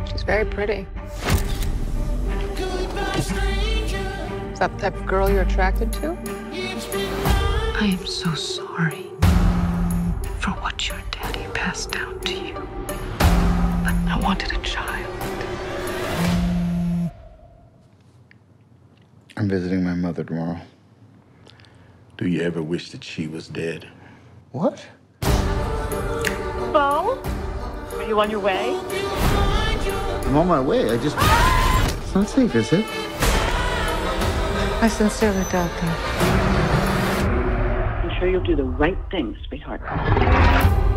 She's very pretty. Is that the type of girl you're attracted to? I am so sorry for what your daddy passed down to you. But I wanted a child. I'm visiting my mother tomorrow. Do you ever wish that she was dead? What? Beau? Are you on your way? I'm on my way. It's not safe, is it? I sincerely doubt that. I'm sure you'll do the right thing, sweetheart.